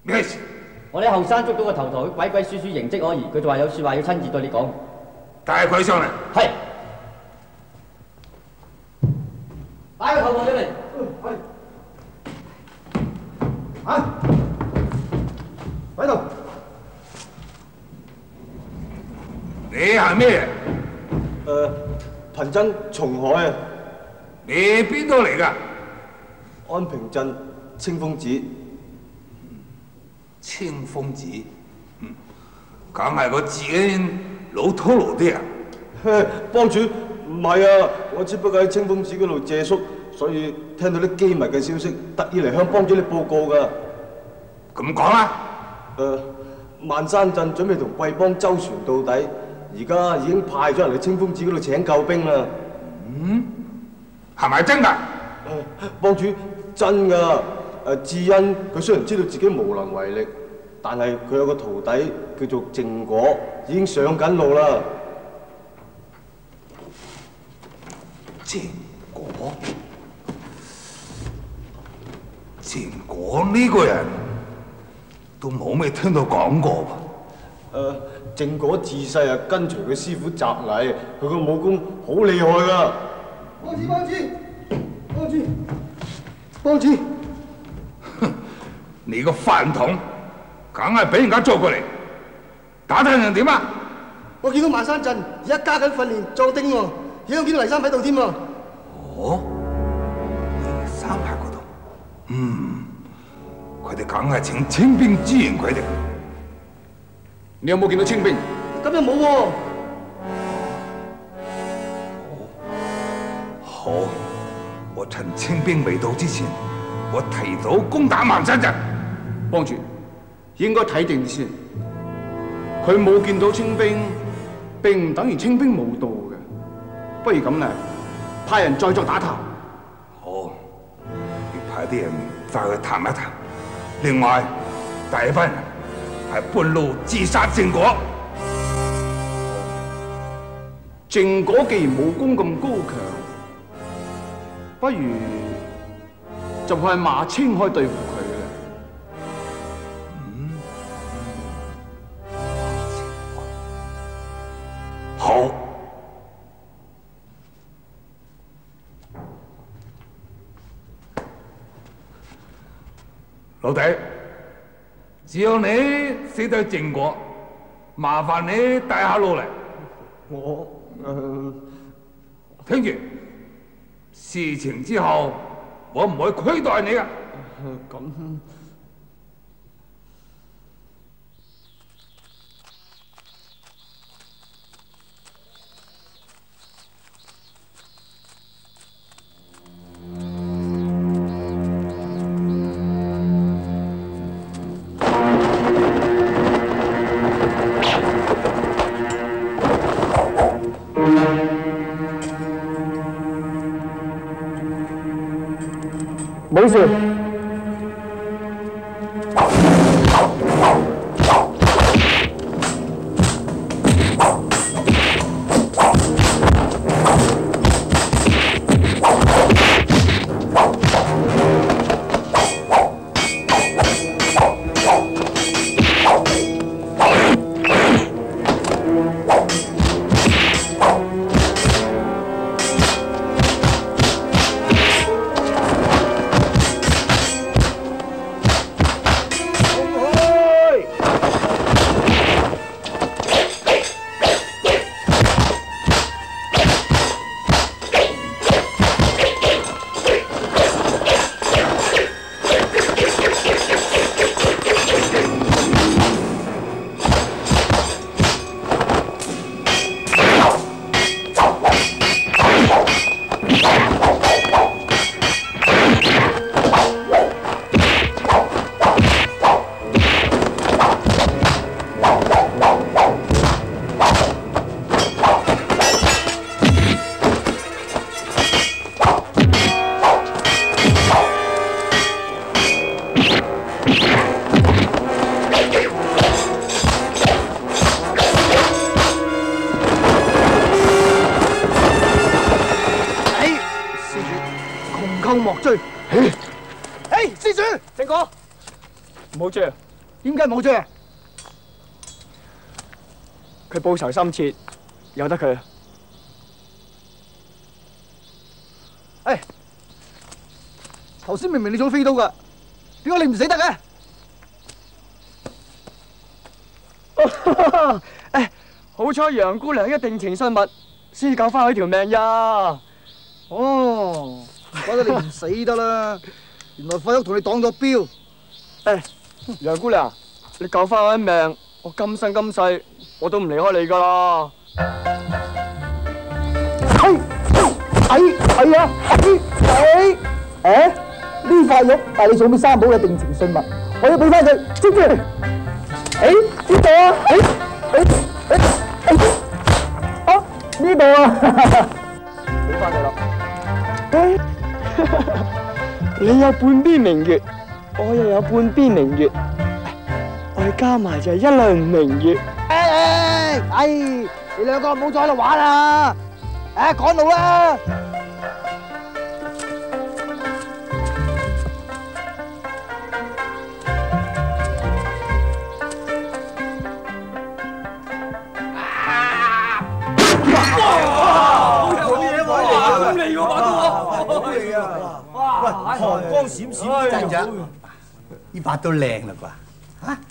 咩事？ 我哋後生捉到個頭頭，鬼鬼祟祟形跡可疑，佢就話有說話要親自對你講。 帶佢上嚟。 係。帶個頭頭出嚟。係。啊！喺度。 你係咩人？ 貧僧松海啊。 你邊度嚟㗎？ 安平鎮清風寺。 清風寺，梗係個字老土佬啲啊！ 幫主，唔係啊，我只不過喺清風寺嗰度借宿，所以聽到啲機密嘅消息，特意嚟向幫主你報告㗎。 咁講啦。 萬山鎮準備同貴邦周旋到底，而家已經派咗人去清風寺嗰度請救兵啦。 係咪真㗎？ 幫主，真㗎。智恩佢雖然知道自己無能為力，但係佢有個徒弟叫做正果，已經上緊路啦。 正果呢個人都冇咩聽到講過喎。正果自細啊跟隨佢師傅習藝，佢個武功好厲害㗎。幫主！ 你個飯桶，梗係俾人家捉過嚟，打聽人點啊？ 我見到萬山鎮而家加緊訓練壯丁喎，而家見到黎三喺度添喎。 哦，黎三喺嗰度，佢哋梗係請清兵支援佢哋。你有冇見到清兵？ 今日冇喎。 好，我趁清兵未到之前，我提早攻打萬山鎮。 幫主，應該睇定先。佢冇見到清兵，並唔等於清兵冇到嘅。不如咁啦，派人再作打探。 好，你派啲人再去探一探。另外，帶一班人係半路自殺正果。 正果既然武功咁高強，不如就派馬青開對付佢。 好，老弟，只有你識得正果，麻煩你帶下路嚟。聽住，事情之後，我唔會虧待你噶。 咁。 冇事。 莫追。 哎，施主，正果， 唔好追啊！ 點解冇追啊？ 佢報仇心切，由得佢。 誒，頭先明明你想飛刀㗎，點解你唔死得嘅？ 誒，好彩楊姑娘一定情信物，先救翻佢條命呀！ 哦，唔怪得你唔死得啦，原來費玉同你擋咗標。 誒，楊姑娘，你救翻我一命，我今生今世我都唔離開你噶啦！ 係啊！呢塊玉係你送俾三寶嘅定情信物，我要俾翻佢，知唔知？邊度啊？呢度啊！ 俾翻你啦！你有半邊明月，我又有半邊明月，我哋加埋就係一輪明月。 你兩個唔好再喺度玩啦！趕路啦！ 寒光閃閃，真嘅，呢把都靚啦啩？嚇，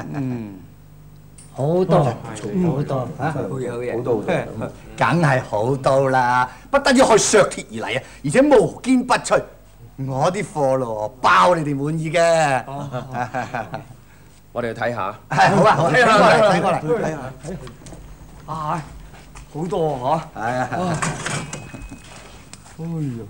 好多，好多嚇，好嘢，好嘢，好多，梗係好多啦！不單止可以削鐵而嚟啊，而且無堅不摧。我啲貨咯，包你哋滿意嘅。 我哋去睇下。 係好啊，好啊，睇過嚟，睇下。 啊，好多嚇！ 係啊。 哎呀！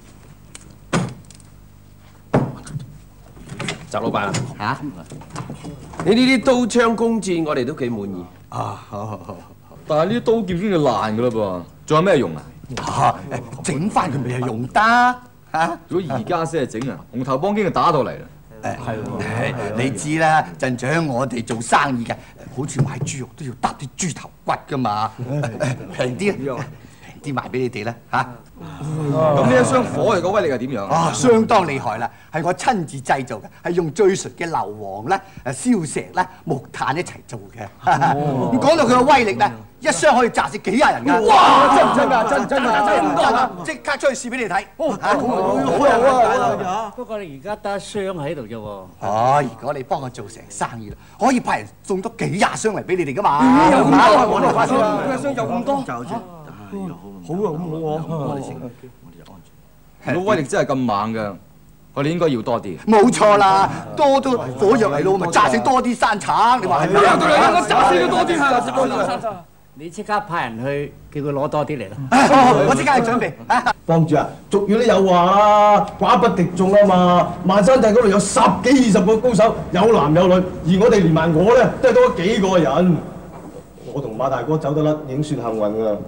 習老闆啊，你呢啲刀槍弓箭，我哋都幾滿意。 啊，好。 但係呢啲刀劍已經係爛㗎啦噃，仲有咩用啊？ 整翻佢咪係用得嚇？ 如果而家先係整啊，紅頭幫經就打到嚟啦。 你知啦，鎮長我哋做生意嘅，好似買豬肉都要搭啲豬頭骨㗎嘛，平啲賣俾你哋啦嚇。 咁呢一箱火嚟嘅威力係點樣啊？相當厲害啦，係我親自製造嘅，係用最純嘅硫磺啦、燒石啦、木炭一齊做嘅。咁講到佢嘅威力咧，一箱可以炸死幾廿人㗎。 哇！真唔真㗎？真唔真㗎？ 真唔得，即刻出去試俾你睇。 好啊！ 不過你而家得一箱喺度啫喎。 哦，如果你幫我做成生意啦，可以派人送多幾廿箱嚟俾你哋㗎嘛。 有咁多， 我哋發先啦。 一箱有咁多。 好啊，咁好啊。如果威力真係咁猛嘅，我哋應該要多啲。 冇錯啦，多都火藥嚟咯，咪炸死多啲山橙。你話係咪啊？ 我炸死多啲係。 你即刻派人去叫佢攞多啲嚟啦。 我即刻去準備。 幫主啊，俗語都有話啦，寡不敵眾啊嘛。萬山鎮嗰度有10幾20個高手，有男有女，而我哋連埋我咧，都係多幾個人。我同馬大哥走得甩，已經算幸運㗎。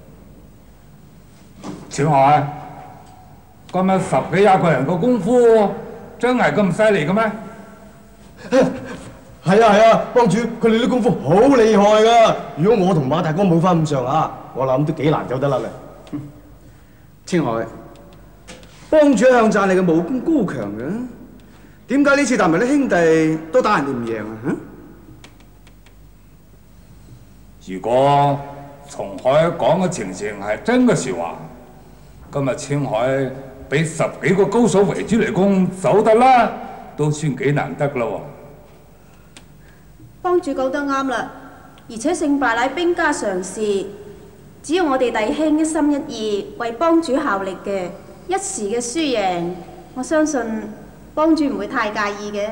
小海，今日10幾20個人嘅功夫，真係咁犀利嘅咩？ 係啊，幫主，佢哋啲功夫好厲害㗎。如果我同馬大哥冇翻咁上下，我諗都幾難走得甩嘅。 青海，幫主一向讚你嘅武功高強嘅，點解呢次帶埋啲兄弟都打人哋唔贏啊？ 如果松海講嘅情形係真嘅説話，今日青海俾10幾個高手圍住嚟攻，走得啦，都算幾難得啦喎。 幫主講得啱啦，而且勝敗乃兵家常事，只要我哋弟兄一心一意為幫主效力嘅，一時嘅輸贏，我相信幫主唔會太介意嘅。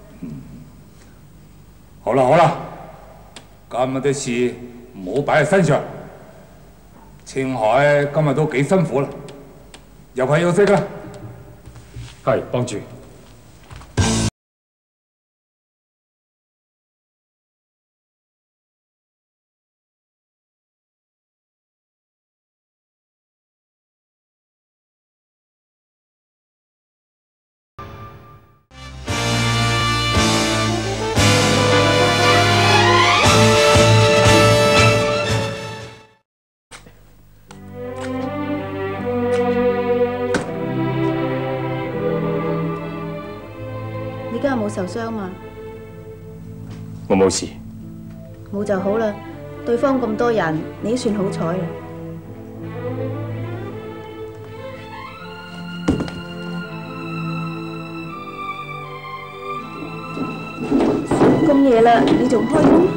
好啦，今日啲事唔好擺喺身上。青海今日都幾辛苦啦，入去休息啦。 係，幫主。 你今日冇受傷嘛？ 我冇事。 冇就好啦，對方咁多人，你都算好彩啦。咁夜啦，你仲開工？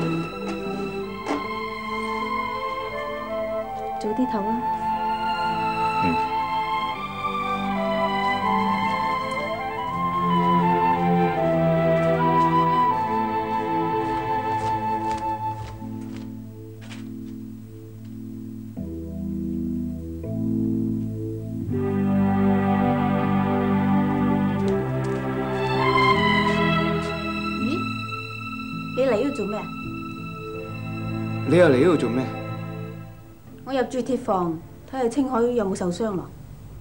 早啲唞啦。你嚟呢度做咩啊？ 你又嚟呢度做咩？ 我入住鐵房，睇下青海有冇受傷咯。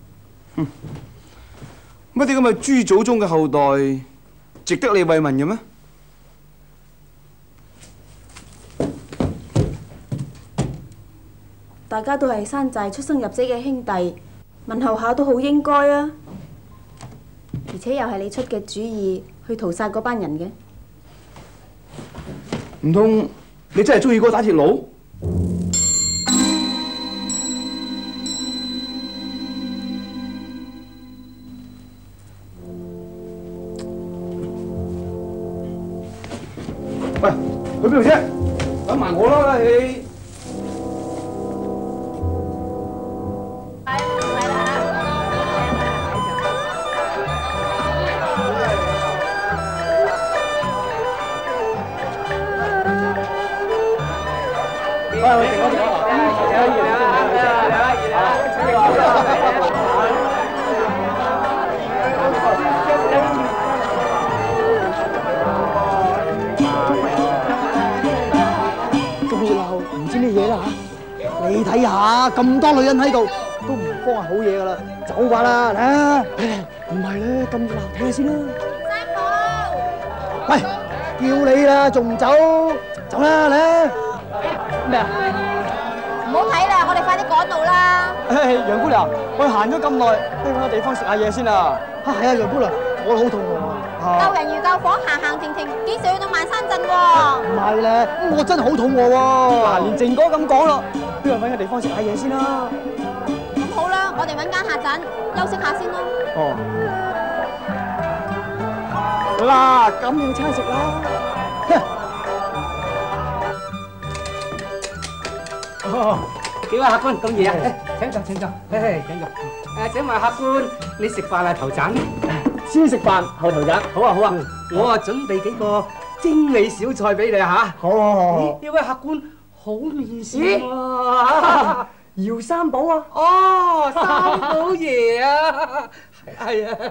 乜啲咁嘅豬祖宗嘅後代，值得你慰問嘅咩？ 大家都係山寨出生入死嘅兄弟，問候下都好應該啊！而且又係你出嘅主意去屠殺嗰班人嘅。 唔通你真係中意嗰個打鐵佬？喂，去邊度啫？等埋我啦，你。 你睇下咁多女人喺度，都唔慌係好嘢噶啦，走啩啦，嚟啊！唔係咧，咁熱鬧，睇下先啦。三寶，喂，叫你啦，仲唔走？走啦，嚟！咩啊？ 唔好睇啦，我哋快啲趕路啦！ 楊姑娘，我哋行咗咁耐，不如揾個地方食下嘢先啦。係啊，楊姑娘，我好肚餓啊！ 救人如救火，行行停停，幾時去到萬山鎮喎？ 唔係咧，我真係好肚餓喎。嗱，連靜哥咁講咯，不如揾個地方食下嘢先啦。 咁好啦，我哋揾間客棧休息下先啦。 哦。嗱，咁要餐食啦。 哦，幾位客官咁夜啊？請坐，請坐，請坐。請問客官，你食飯係頭盞？ 先食飯後頭盞。 好啊，好啊，我啊準備幾個精美小菜俾你嚇。 好。 呢位客官好面善喎。 姚三寶啊？ 哦，三寶爺啊，係啊。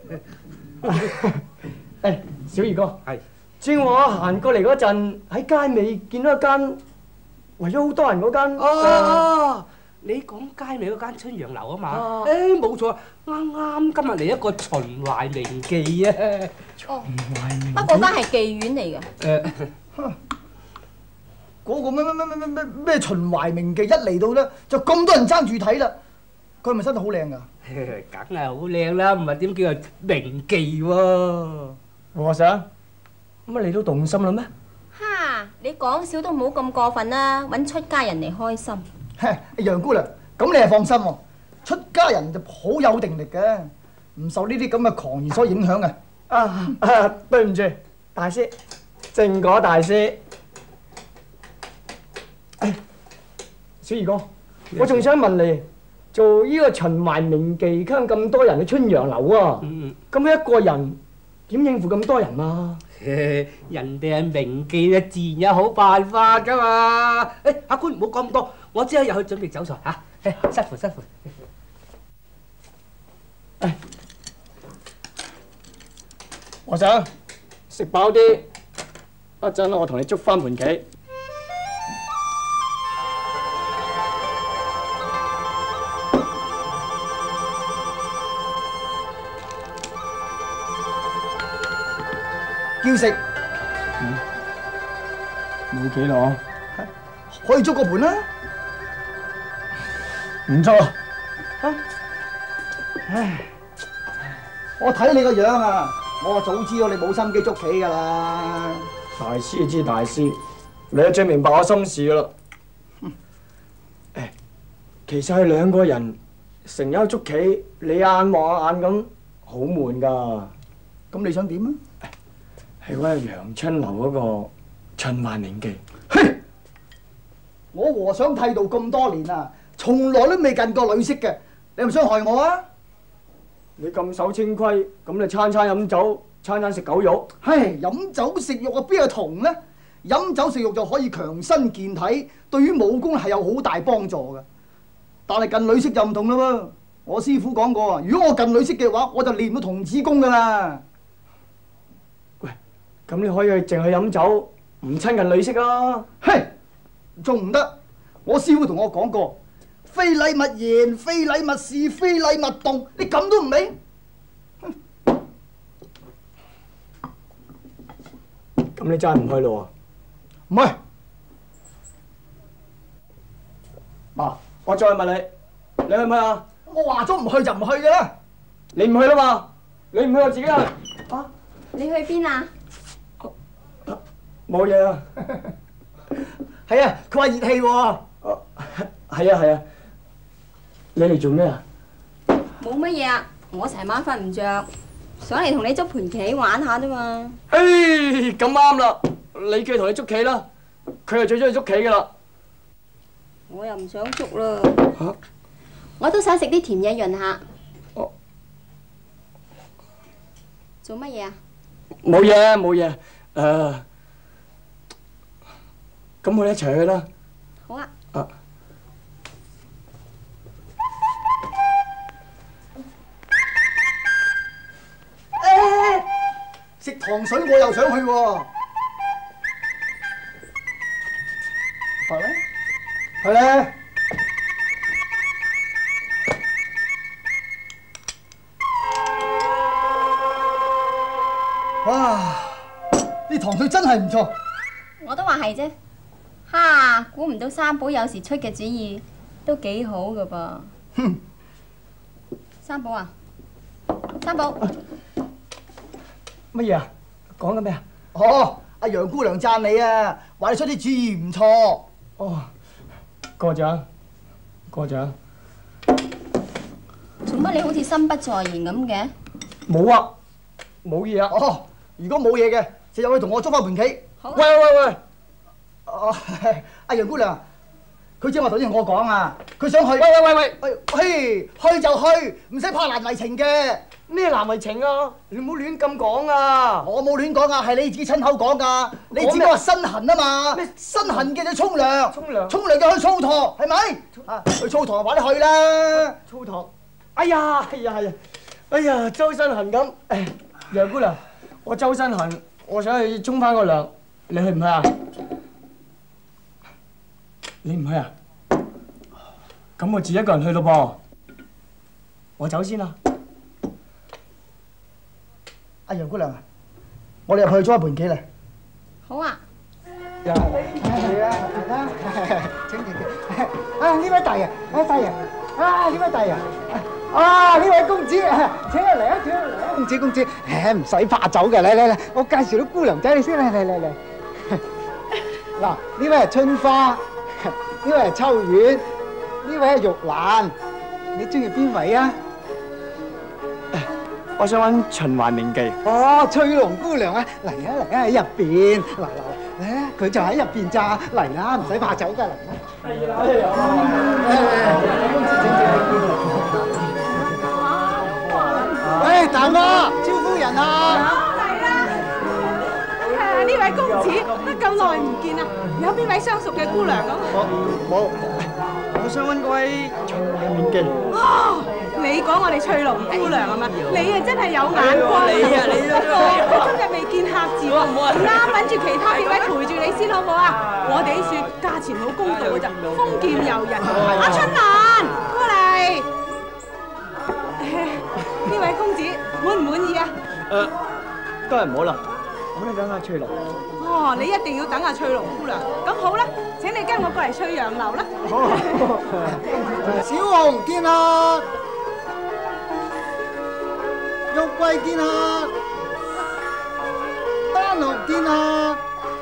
誒，小二哥，係。正話我行過嚟嗰陣，喺街尾見到一間圍咗好多人嗰間。 哦，你講街尾嗰間春陽樓啊嘛？誒，冇錯，啱啱今日嚟一個秦淮名妓啊。 哦，不過間係妓院嚟嘅。 嗰個咩秦淮名妓一嚟到咧，就咁多人爭住睇啦。佢係咪生得好靚㗎？ 梗係好靚啦，唔係點叫做名妓喎？ 和尚，乜你都動心啦咩？ 哈！你講笑都唔好咁過分啦，揾出家人嚟開心。 楊姑娘，咁你係放心喎，出家人就好有定力嘅，唔受呢啲咁嘅狂言所影響嘅。對唔住，大師，正果大師。小二哥，我仲想問你，做呢個秦淮名妓坑咁多人嘅春陽樓啊，咁一個人點應付咁多人啊？ 人哋係名妓啊，自然有好辦法噶嘛。誒，客官唔好講咁多，我即刻入去準備走菜嚇。辛苦辛苦。 和尚，食飽啲，一陣我同你捉翻盤棋。叫食， 冇幾耐， 可以捉個盤啦。 唔錯。 唉，我睇你個樣啊，我早知道你冇心機捉棋㗎啦。 大師知大師，你就最明白我心事噶啦。其實係兩個人成日捉棋，你眼望眼咁，好悶噶。 咁你想點啊？ 係嗰個楊春樓嗰個《循環年記》。 嘿！我和尚剃度咁多年啊，從來都未近過女色嘅，你係咪想害我啊？ 你咁守清規，咁你餐餐飲酒，餐餐食狗肉。 唉，飲酒食肉啊，邊有同呢？飲酒食肉就可以強身健體，對於武功係有好大幫助嘅。但係近女色就唔同啦喎，我師傅講過啊，如果我近女色嘅話，我就練到童子功噶啦。 喂，咁你可以淨係飲酒，唔親近女色啊？ 嘿，仲唔得？我師傅同我講過，非禮勿言，非禮勿視，非禮勿動，你咁都唔明？ 咁你真係唔去咯喎？唔去。 嗱，我再問你，你去唔去啊？ 我話咗唔去就唔去噶啦。 你唔去啦嘛？你唔去我自己去。啊？ 你去邊啊？ 冇嘢啊。 係啊，佢話熱氣喎。 係啊係啊。你嚟做咩啊？ 冇乜嘢啊，我成晚瞓唔着，上嚟同你捉盤棋玩下啫嘛。 咁啱啦，你叫佢同你捉棋啦，佢係最中意捉棋噶啦。 我又唔想捉啦。我都想食啲甜嘢潤下。做乜嘢啊？ 冇嘢冇嘢，咁我哋一齊去啦。 好啊。 食糖水我又想去喎。去咧？去咧？哇！啲糖水真係唔錯。 我都話係啫。哈！估唔到三寶有時出嘅主意都幾好噶噃。 哼！ 三寶啊！三寶。 乜嘢啊？講緊咩啊？ 哦，阿楊姑娘讚你啊，話你出啲主意唔錯。 哦，過獎，過獎。 做乜你好似心不在焉咁嘅？ 冇啊，冇嘢啊。 哦，如果冇嘢嘅，就入去同我捉翻盤棋。 好。 喂喂喂！ 哦，阿楊姑娘，佢只係話頭先同我講啊，佢想去。 喂喂喂喂！ 嘿，去就去，唔使怕難為情嘅。 咩難為情啊？你唔好亂咁講啊！ 我冇亂講啊，係你自己親口講噶。你自己話身痕啊嘛，身痕嘅就沖涼，沖涼就去操堂，係咪？啊，去操堂話你去啦。 操堂？哎呀，哎呀，周身痕咁。誒，楊姑娘，我周身痕，我想去沖翻個涼，你去唔去啊？你唔去啊？咁我自己一個人去咯噃。我走先啦。 阿楊姑娘啊，我哋入去捉一盤棋嚟。 好啊。 係啊，嚟啦！請啊，呢位大爺，大爺，啊，呢位大爺，啊，呢位公子，請入嚟啊，請入嚟啊！公子，唔使怕走嘅，嚟，我介紹啲姑娘仔你先，嚟。嗱，呢位係春花，呢位係秋月，呢位係玉蘭，你中意邊位啊？ 我想揾《循環年記》。 哦，翠龍姑娘啊，嚟啊，喺入邊，嚟，佢就喺入邊咋，嚟啦，唔使怕走㗎，嚟啦。係啦，喂，大媽，招夫人啊！ 嚟啦！呢位公子，乜咁耐唔見啊？有邊位相熟嘅姑娘咁？ 冇，我想揾嗰位《循環年記》。 哦，你講我哋翠龍姑娘啊嘛？你啊真係有眼光。你啊，不過今日未見客字喎，啱揾住其他幾位陪住你先好唔好啊？我哋啲雪價錢好公道㗎咋，豐儉由人。阿春蘭，過嚟。呢位公子滿唔滿意啊？ 都係唔好啦，我哋等下翠龍。 哦，你一定要等阿翠龍姑娘。咁好啦，請你跟我過嚟翠陽樓啦。 小紅見客，玉桂見客，丹紅見客。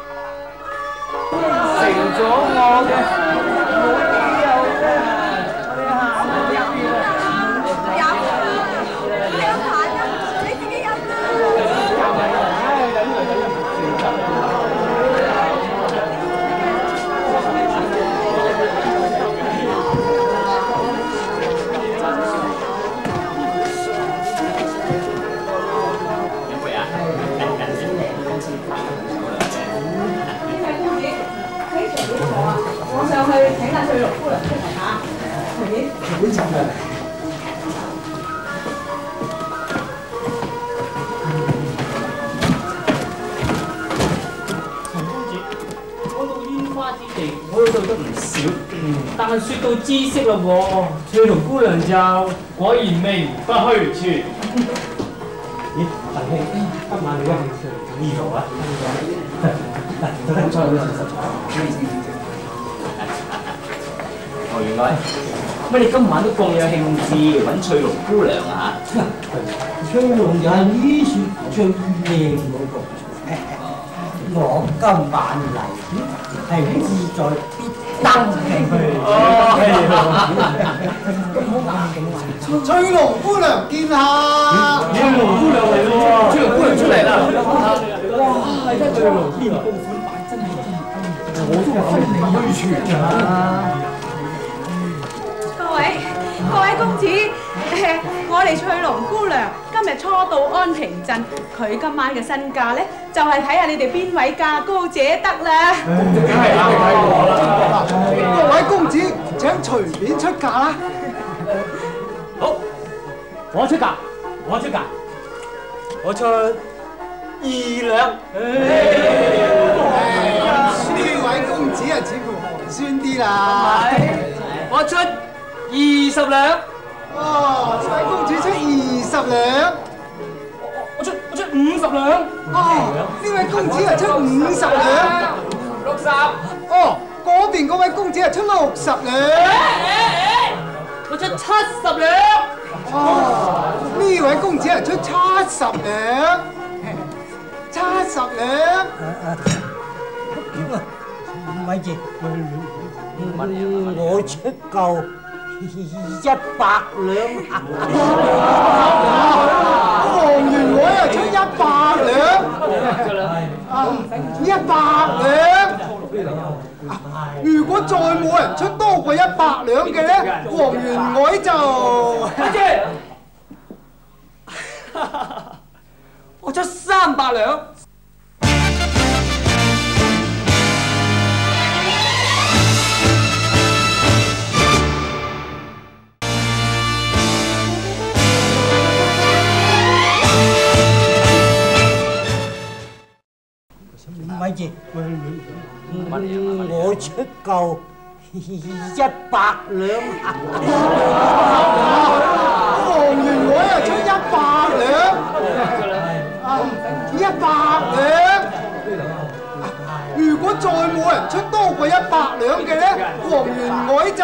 咗我嘅，冇理由嘅。我哋行入邊啊！ 飲，你有閒飲，你自己飲啦。 我上去請阿翠綠姑娘出嚟嚇，隨便。 陳公子，講到煙花之地，我都到得唔少，但係説到知識嘞喎，翠綠姑娘就果然名不虛傳。咦，陳兄，今晚你一定上嚟呢度啊？哦，原來乜你今晚都咁有興致揾翠綠姑娘啊？ 翠綠又係呢處最靚嗰個。我今晚嚟係志在必得嘅。 翠綠姑娘見下。 翠綠姑娘嚟喎！翠綠姑娘出嚟啦！哇！真係翠綠邊公款擺真係我都話你虛傳啊！ 各位公子，我哋翠綠姑娘今日初到安平鎮，佢今晚嘅身價咧，就係睇下你哋邊位價高者得啦。 梗係我啦！各位公子請隨便出價啦。 好，我出價，我出價，我出2兩。 呢位公子啊，似乎寒酸啲啦。 我出20兩。 哦，呢位公子出20兩。 我出50兩。 哦，呢位公子啊出50兩。 60。 哦，嗰邊嗰位公子啊出60兩。 我出70兩。 哦，呢位公子啊出70兩。70兩。 咪住，我出夠100兩。 黃元我又出100兩。100兩。如果再冇人出多過100兩嘅咧，黃元我就我出300兩。 咪住，我出夠100兩。 黃元我又出100兩。100兩。如果再冇人出多過100兩嘅咧，黃元我就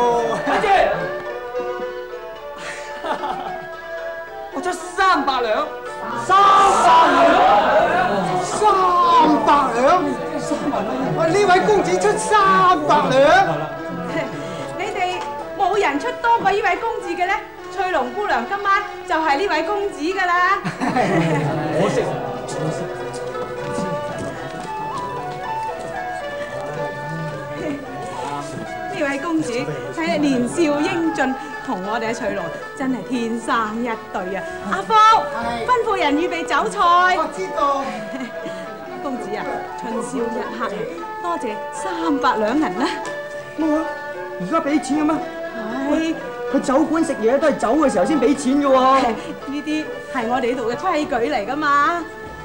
我出300兩。 300兩。呢位公子出300兩。 你哋冇人出多過呢位公子嘅咧，翠綠姑娘今晚就係呢位公子㗎啦。 我識。 呢位公子睇嚟年少英俊，同我哋嘅翠綠真係天生一對啊！阿福，吩咐人預備酒菜。 我知道。 公子啊，春宵一刻，多謝300兩銀啦。 乜話？而家俾錢嘅咩？ 係。 去酒館食嘢都係走嘅時候先俾錢嘅喎。 呢啲係我哋呢度嘅規矩嚟㗎嘛。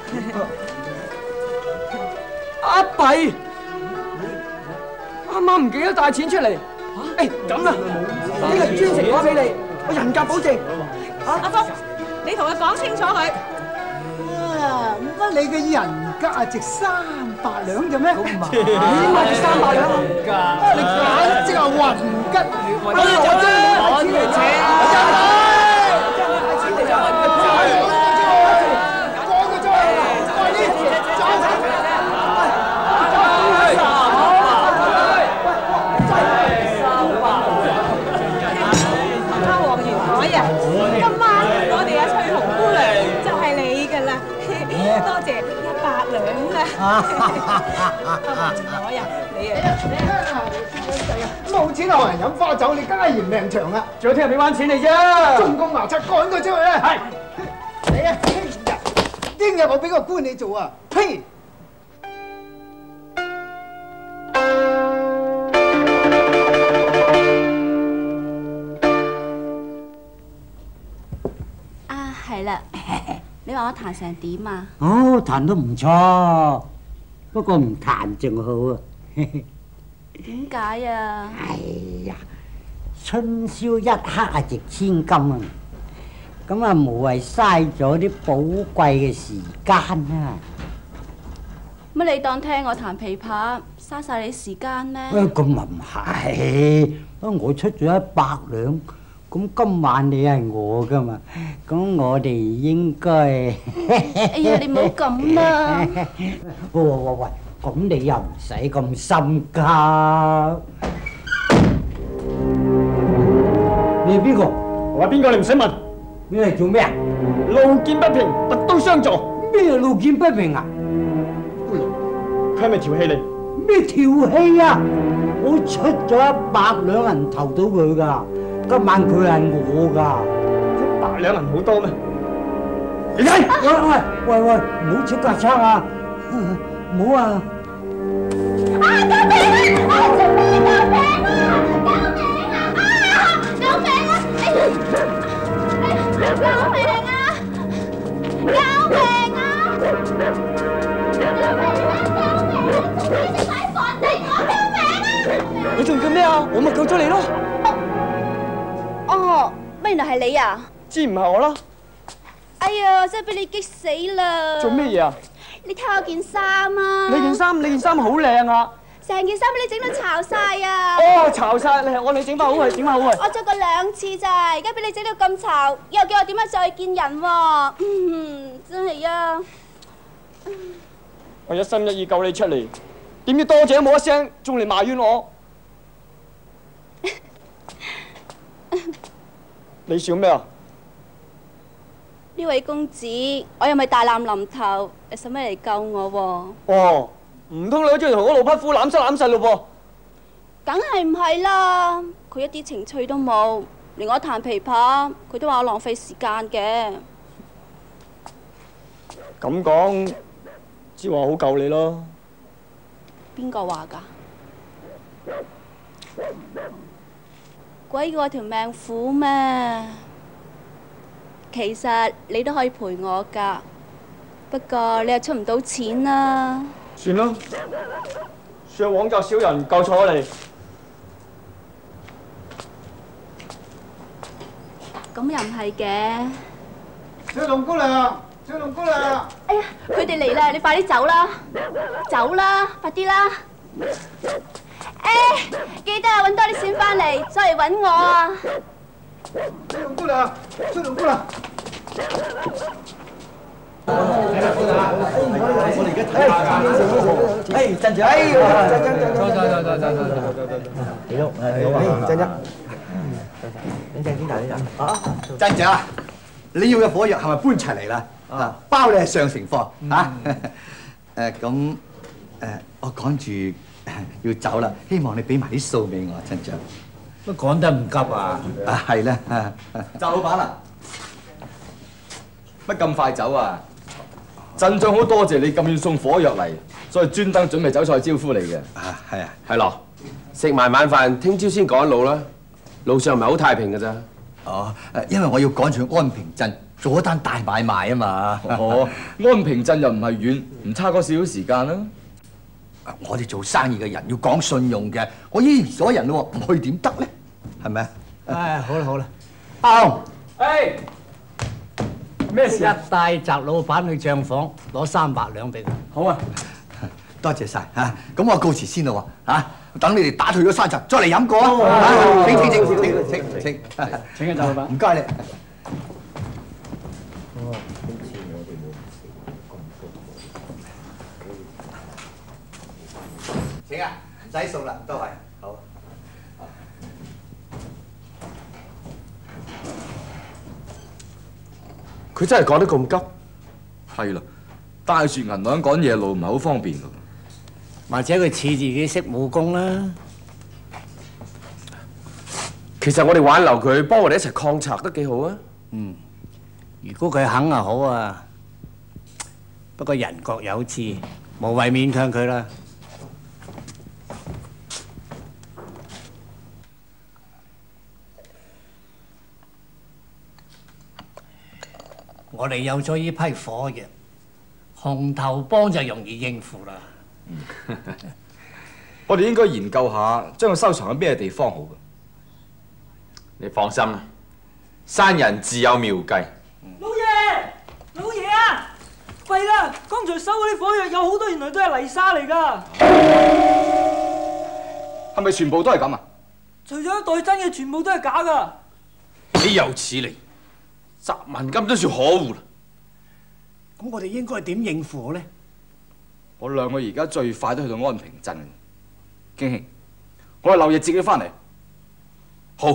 阿弊，啱啱唔記得帶錢出嚟。誒咁啦，呢個專程攞俾你，我人格保證。 阿福，你同佢講清楚佢。 乜你嘅人格啊值300兩嘅咩？ 點解值300兩？ 你簡直係混吉！我真係冇錢嚟請。 我呀，你啊， 冇錢學人飲花酒，你梗係嫌命長啦！ 仲有聽日俾翻錢你啫。 中公牙刷趕佢出去啦！係你啊，聽日我俾個官你做啊！呸！ 啊，係啦，你話我彈成點啊？ 哦，彈得唔錯，不過唔彈仲好啊。 點解啊？ 哎呀，春宵一刻啊，值千金啊！咁啊，無謂嘥咗啲寶貴嘅時間啊！ 乜你當聽我彈琵琶嘥晒你時間咩？ 咁啊唔係，我出咗100兩，咁今晚你係我噶嘛，咁我哋應該哎呀，你唔好咁啦！ 喂，咁你又唔使咁心急。你係邊個？ 我係邊個？你唔使問。 你嚟做咩啊？ 路見不平，拔刀相助。 咩路見不平啊？ 佢係咪調戲你？ 咩調戲啊？我出咗100兩銀投到佢噶，今晚佢係我噶。 100兩銀好多咩？ 你睇，喂，唔好出格差啊！唔好啊！ 救命啊！救命啊！救命啊！ 你仲叫咩啊？我咪救咗你咯！ 哦，乜原來係你啊？ 知唔係我啦？ 哎呀，真係俾你激死啦！ 做咩嘢啊？ 你睇我件衫啊！ 你件衫好靚啊！ 成件衫俾你整到巢晒啊！ 哦，巢晒，我你整翻好佢，整翻好佢。 我着過2次咋，而家俾你整到咁巢，以後叫我點樣再見人喎？真係啊！ 我一心一意救你出嚟，點知多謝都冇一聲，仲嚟埋怨我。你笑咩啊？ 呢位公子，我又咪大難臨頭，你使乜嚟救我喎？ 哦，唔通你好中意同嗰老匹夫攬身攬實咯噃？梗係唔係啦，佢一啲情趣都冇，連我彈琵琶，佢都話我浪費時間嘅。 咁講，只話好救你咯。 邊個話㗎？鬼叫我條命苦咩？其實你都可以陪我㗎，不過你又出唔到錢啦。 算啦，算係枉救小人救錯你。 咁又唔係嘅。 小龍姑娘，小龍姑娘。 哎呀，佢哋嚟啦，你快啲走啦，走啦，快啲啦！記得揾多啲錢翻嚟，再嚟揾我啊！ 小龍姑娘，小龍姑娘。我哋而家睇下，鎮長， 你好，鎮長， 鎮長，你要嘅火藥係咪搬齊嚟啦？啊，包你係上乘貨嚇。咁我趕住要走啦，希望你俾埋啲數俾我，鎮長。 乜趕得唔急啊？ 係啦， 周老闆啊，乜咁快走啊？鎮長好多謝你咁遠送火藥嚟，所以專登準備酒菜招呼你嘅。 啊，係啊， 係咯，食埋晚飯，聽朝先趕路啦。路上唔係好太平㗎咋。 哦，因為我要趕住安平鎮做一單大買賣啊嘛。 哦，安平鎮又唔係遠，唔差嗰少少時間啦。 我哋做生意嘅人要講信用嘅，我依然所人咯，唔去點得咧？係咪啊？ 唉，好啦好啦， 阿雄， 誒，咩事啊？ 一帶翟老闆去帳房攞300兩俾佢。 好啊， 多謝晒嚇。咁我告辭先咯喎嚇，等你哋打退咗山賊，再嚟飲過啊！請啊，周老闆， 唔該你。請啊，唔使數啦，都係好。 佢真係講得咁急？ 係啦， 帶住銀兩趕夜路唔係好方便㗎。 或者佢似自己識武功啦。 其實我哋挽留佢，幫我哋一齊抗賊都幾好啊。 嗯，如果佢肯就好啊。不過人各有志，無謂勉強佢啦。我哋有咗呢批火藥，紅頭幫就容易應付啦。 我哋應該研究下將佢收藏喺咩地方好嘅。 你放心啦，山人自有妙計。 老爺，老爺啊！弊啦！剛才收嗰啲火藥有好多，原來都係泥沙嚟㗎。 係咪全部都係咁啊？ 除咗一袋真嘅，全部都係假㗎。 豈有此理！集萬金都算可惡啦。 咁我哋應該點應付呢？ 我兩個而家最快都去到安平鎮。京兄，我哋漏夜接佢翻嚟。 好。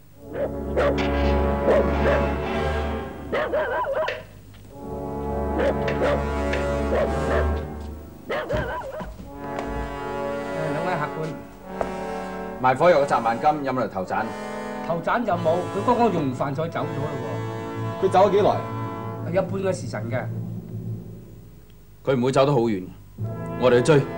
兩位客官， 賣火藥嘅集萬金有冇嚟投盞？ 頭盞就冇，佢剛剛用完飯菜走咗咯喎。佢走咗幾耐？ 一半嘅時辰嘅。 佢唔會走得好遠，我哋去追。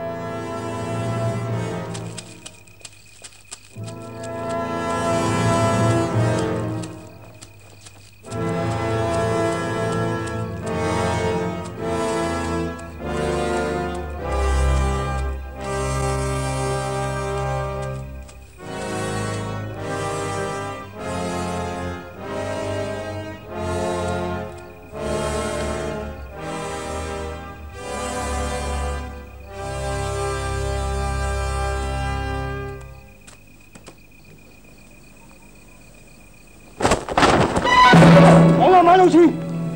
馬路處。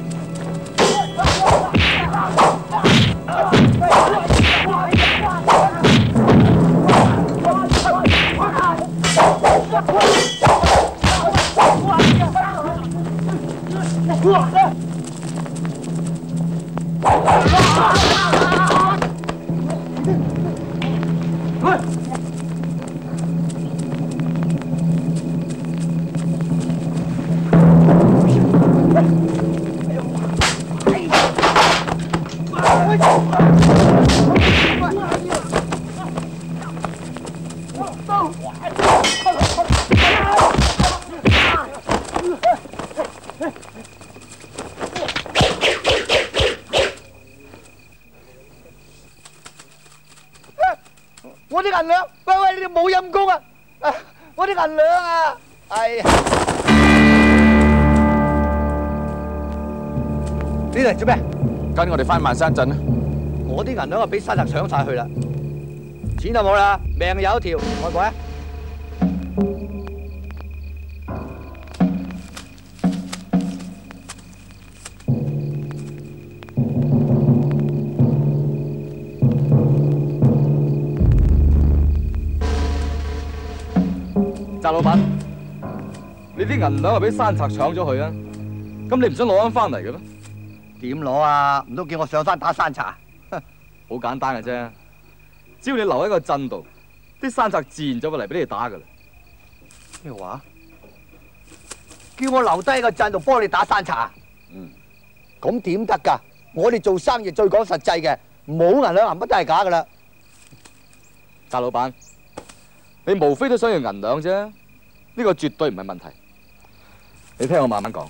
我啲銀兩，喂喂，你哋冇陰功啊！我啲銀兩啊，哎呀！你嚟做咩？ 跟我哋翻萬山鎮啦！ 我啲銀兩啊，俾山賊搶晒去啦，錢就冇啦，命有一條，外國啊！ 翟老闆，你啲銀兩係俾山賊搶咗去啊？咁你唔想攞翻嚟嘅咩？ 點攞啊？唔通叫我上山打山賊？ 好簡單嘅啫，只要你留喺個鎮度，啲山賊自然就會嚟俾你打噶啦。 咩話？叫我留低喺個鎮度幫你打山賊？咁點得㗎？我哋做生意最講實際嘅，冇銀兩乜都係假㗎啦。 翟老闆，你無非都想要銀兩啫，呢個絕對唔係問題。你聽我慢慢講。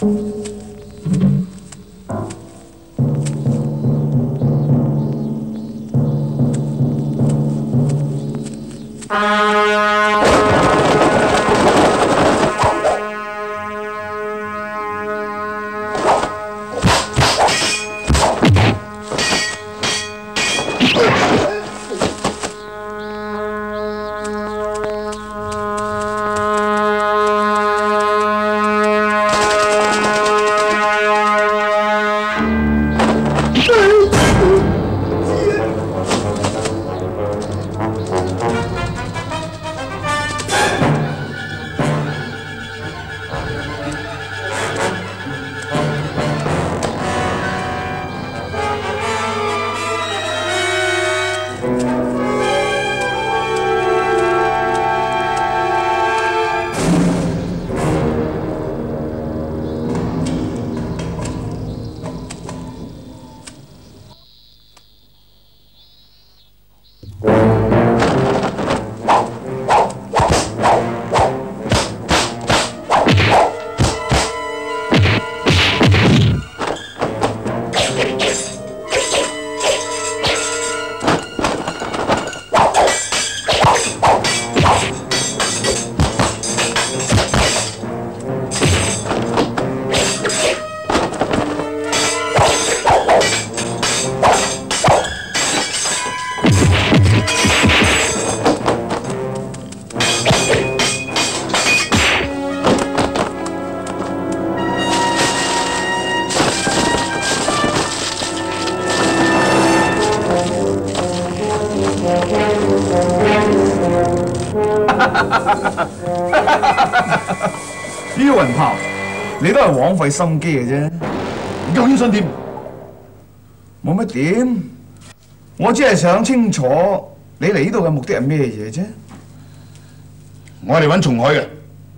於雲豹，你都係枉費心機嘅啫。你究竟想點？冇乜點，我只係想清楚你嚟呢度嘅目的係咩嘢啫。我係嚟揾松海嘅。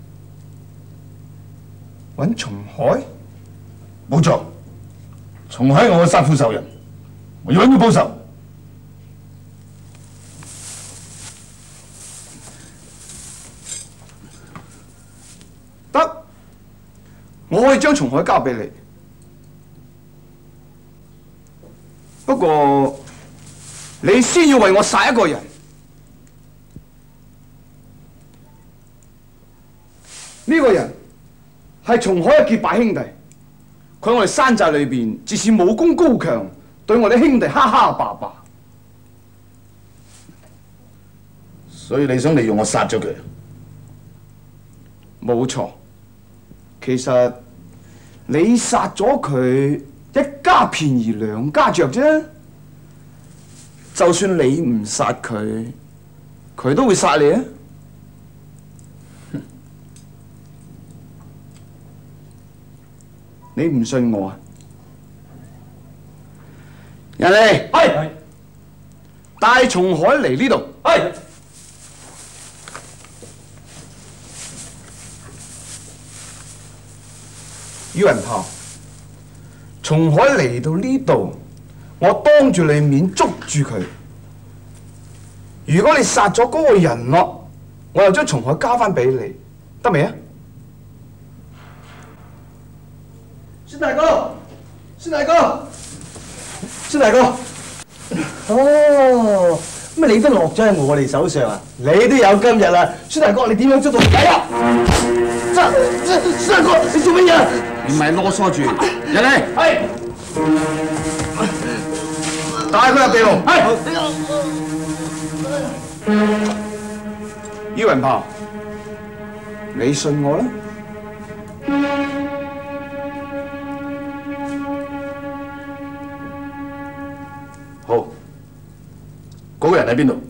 揾松海？冇錯，松海係我嘅殺父仇人，我要揾佢報仇。得，我可以將松海交俾你。不過你先要為我殺一個人。呢個人係松海嘅結拜兄弟，佢喺我哋山寨裏邊自是武功高強，對我哋兄弟哈哈霸霸。所以你想利用我殺咗佢？冇錯。其實你殺咗佢，一家便宜兩家着啫。就算你唔殺佢，佢都會殺你啊！你唔信我啊？人嚟，係帶松海嚟呢度，係。于雲豹，松海嚟到呢度，我當住你面捉住佢。如果你殺咗嗰個人咯，我又將松海交翻俾你，得未啊？孫大哥，孫大哥，孫大哥， 哦，乜你都落咗喺我哋手上啊？你都有今日啦，孫大哥，你點樣捉到佢啊？孫大哥，你做乜嘢？ 你咪囉嗦住，人嚟，係，帶佢入地牢，係。于雲豹，你信我啦。好，嗰個人喺邊度？